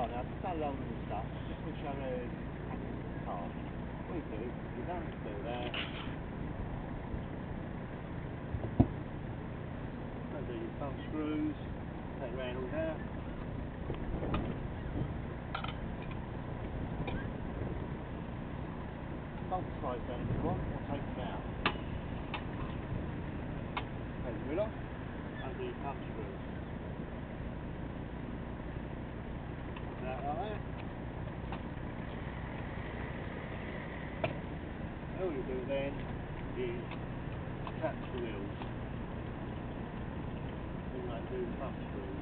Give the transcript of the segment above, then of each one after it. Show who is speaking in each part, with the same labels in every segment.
Speaker 1: car now, there's no loading and stuff, just to show the package of the car. What you do, you don't do that. Don't do your thumb screws, take your handles out. Bolt tries down if you want, or take them out. Take the wheel off, undo your thumb screws. Out like that. All you do then is attach the wheels. Then like do thumb screws.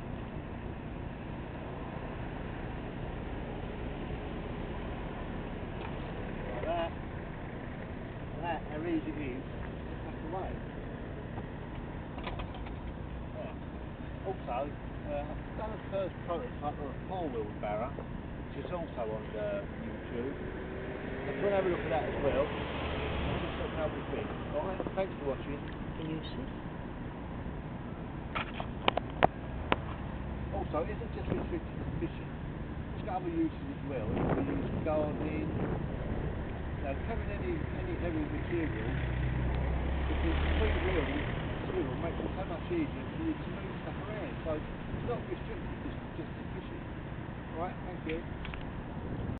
Speaker 1: Like that. And that, how easy it is, just back away. Yeah. Also, I've done a first prototype of a four-wheeled barrow, which is also on YouTube. So if you want to have a look at that as well, just let me know what you think. Alright, thanks for watching.
Speaker 2: Can you see?
Speaker 1: Also, it isn't just restricted to fishing. It's got other uses as well. It can be used for gardening, carrying any heavy material, because the three-wheel swivel makes it so much easier for you to move stuff around. So it's not restricted just to fishing. Alright, thank you.